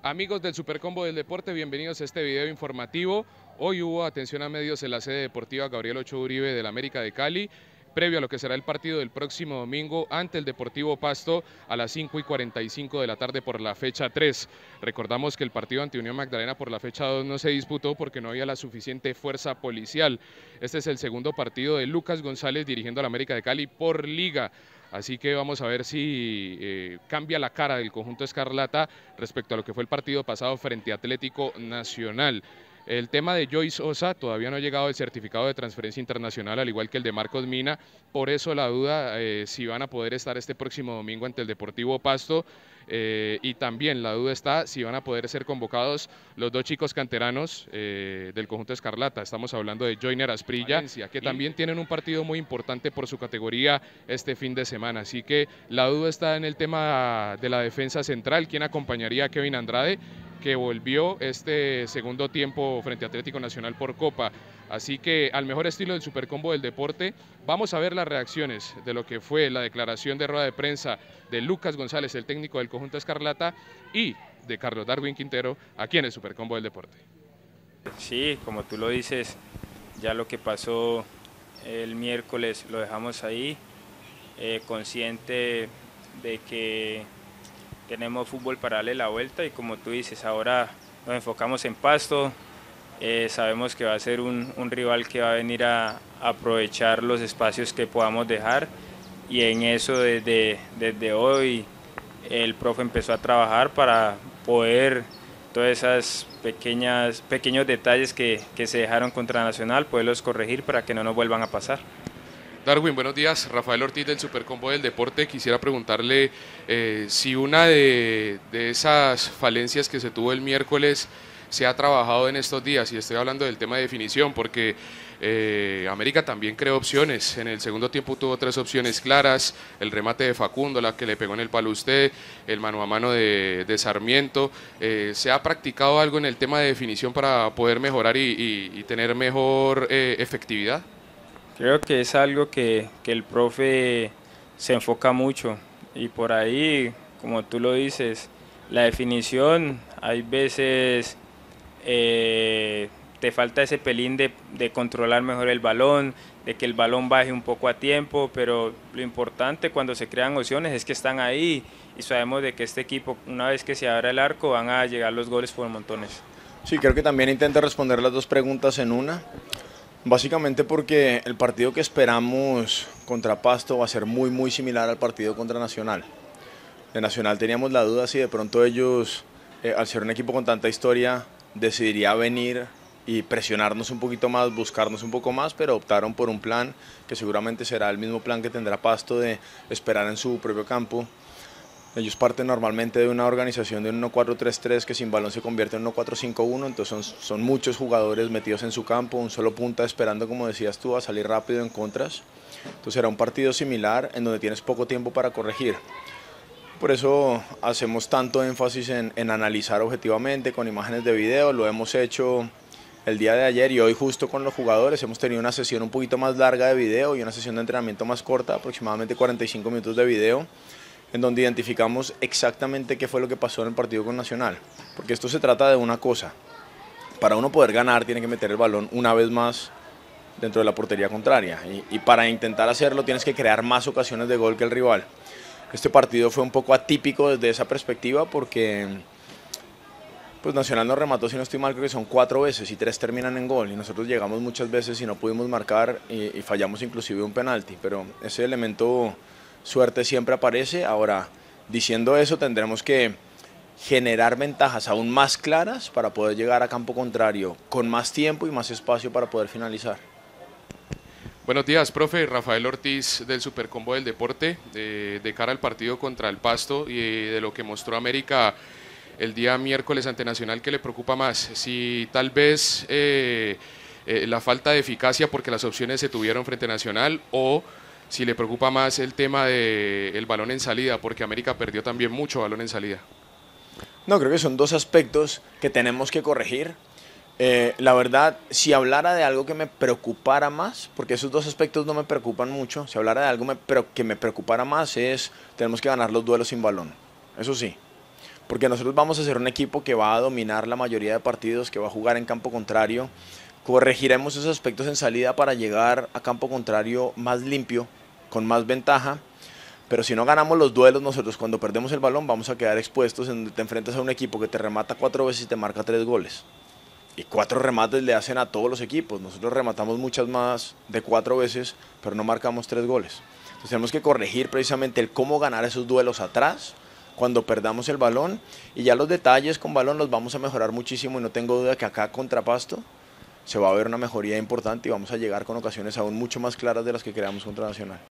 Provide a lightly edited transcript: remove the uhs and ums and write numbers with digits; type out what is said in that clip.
Amigos del Supercombo del Deporte, bienvenidos a este video informativo. Hoy hubo atención a medios en la sede deportiva Gabriel Ochoa Uribe del América de Cali, previo a lo que será el partido del próximo domingo ante el Deportivo Pasto a las 5:45 de la tarde por la fecha 3. Recordamos que el partido ante Unión Magdalena por la fecha 2 no se disputó porque no había la suficiente fuerza policial. Este es el segundo partido de Lucas González dirigiendo al América de Cali por Liga. Así que vamos a ver si cambia la cara del conjunto escarlata respecto a lo que fue el partido pasado frente a Atlético Nacional. El tema de Joyce Sosa, todavía no ha llegado el certificado de transferencia internacional, al igual que el de Marcos Mina, por eso la duda si van a poder estar este próximo domingo ante el Deportivo Pasto, y también la duda está si van a poder ser convocados los dos chicos canteranos del conjunto escarlata. Estamos hablando de Joiner Asprilla, que también tienen un partido muy importante por su categoría este fin de semana, así que la duda está en el tema de la defensa central, quién acompañaría a Kevin Andrade, que volvió este segundo tiempo frente a Atlético Nacional por Copa. Así que al mejor estilo del Supercombo del Deporte, vamos a ver las reacciones de lo que fue la declaración de rueda de prensa de Lucas González, el técnico del conjunto escarlata, y de Carlos Darwin Quintero, aquí en el Supercombo del Deporte. Sí, como tú lo dices, ya lo que pasó el miércoles lo dejamos ahí, consciente de que tenemos fútbol para darle la vuelta y como tú dices, ahora nos enfocamos en Pasto, sabemos que va a ser un rival que va a venir a aprovechar los espacios que podamos dejar y en eso desde hoy el profe empezó a trabajar para poder todas esas pequeños detalles que se dejaron contra Nacional, poderlos corregir para que no nos vuelvan a pasar. Darwin, buenos días. Rafael Ortiz del Supercombo del Deporte. Quisiera preguntarle si una de esas falencias que se tuvo el miércoles se ha trabajado en estos días, y estoy hablando del tema de definición, porque América también creó opciones. En el segundo tiempo tuvo 3 opciones claras: el remate de Facundo, la que le pegó en el palo a usted, el mano a mano de Sarmiento. ¿Se ha practicado algo en el tema de definición para poder mejorar y tener mejor efectividad? Creo que es algo que el profe se enfoca mucho y por ahí, como tú lo dices, la definición, hay veces te falta ese pelín de controlar mejor el balón, de que el balón baje un poco a tiempo, pero lo importante cuando se crean opciones es que están ahí y sabemos de que este equipo, una vez que se abra el arco, van a llegar los goles por montones. Sí, creo que también intenta responder las dos preguntas en una. Básicamente porque el partido que esperamos contra Pasto va a ser muy similar al partido contra Nacional. De Nacional teníamos la duda si de pronto ellos, al ser un equipo con tanta historia, decidiría venir y presionarnos un poquito más, buscarnos un poco más, pero optaron por un plan que seguramente será el mismo plan que tendrá Pasto, de esperar en su propio campo. Ellos parten normalmente de una organización de un 1-4-3-3 que sin balón se convierte en 1-4-5-1, entonces son muchos jugadores metidos en su campo, un solo punta esperando, como decías tú, a salir rápido en contras. Entonces será un partido similar en donde tienes poco tiempo para corregir. Por eso hacemos tanto énfasis en analizar objetivamente con imágenes de video. Lo hemos hecho el día de ayer y hoy justo con los jugadores. Hemos tenido una sesión un poquito más larga de video y una sesión de entrenamiento más corta, aproximadamente 45 minutos de video, en donde identificamos exactamente qué fue lo que pasó en el partido con Nacional. Porque esto se trata de una cosa: para uno poder ganar tiene que meter el balón una vez más dentro de la portería contraria, y para intentar hacerlo tienes que crear más ocasiones de gol que el rival. Este partido fue un poco atípico desde esa perspectiva porque pues Nacional nos remató, si no estoy mal, creo que son 4 veces y 3 terminan en gol, y nosotros llegamos muchas veces y no pudimos marcar y fallamos inclusive un penalti, pero ese elemento suerte siempre aparece. Ahora, diciendo eso, tendremos que generar ventajas aún más claras para poder llegar a campo contrario con más tiempo y más espacio para poder finalizar. Buenos días, profe. Rafael Ortiz del Supercombo del Deporte. De cara al partido contra el Pasto y de lo que mostró América el día miércoles ante Nacional, ¿qué le preocupa más? Si tal vez la falta de eficacia porque las opciones se tuvieron frente a Nacional, o si le preocupa más el tema del balón en salida, porque América perdió también mucho balón en salida. No, creo que son dos aspectos que tenemos que corregir. La verdad, si hablara de algo que me preocupara más, porque esos dos aspectos no me preocupan mucho, si hablara de algo que me preocupara más, es tenemos que ganar los duelos sin balón. Eso sí, porque nosotros vamos a ser un equipo que va a dominar la mayoría de partidos, que va a jugar en campo contrario. Corregiremos esos aspectos en salida para llegar a campo contrario más limpio, con más ventaja. Pero si no ganamos los duelos, nosotros cuando perdemos el balón vamos a quedar expuestos en donde te enfrentas a un equipo que te remata 4 veces y te marca 3 goles. Y 4 remates le hacen a todos los equipos. Nosotros rematamos muchas más de 4 veces, pero no marcamos 3 goles. Entonces tenemos que corregir precisamente el cómo ganar esos duelos atrás cuando perdamos el balón. Y ya los detalles con balón los vamos a mejorar muchísimo y no tengo duda que acá contra Pasto se va a ver una mejoría importante y vamos a llegar con ocasiones aún mucho más claras de las que creamos contra Nacional.